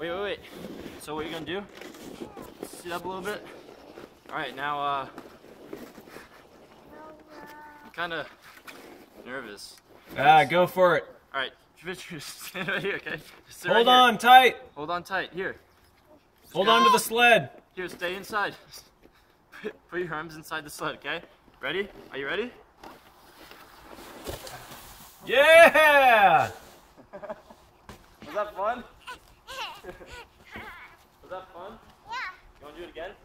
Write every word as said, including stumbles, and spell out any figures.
Wait, wait, wait. So what are you gonna do? Sit up a little bit. All right, now uh, I'm kind of nervous. Ah, go for it. All right, just stand right here, okay? Just sit Hold right on here. tight. Hold on tight. Here. Just Hold go. on to the sled. Here, stay inside. Put your arms inside the sled, okay? Ready? Are you ready? Yeah! Was that fun? Was that fun? Yeah. You want to do it again?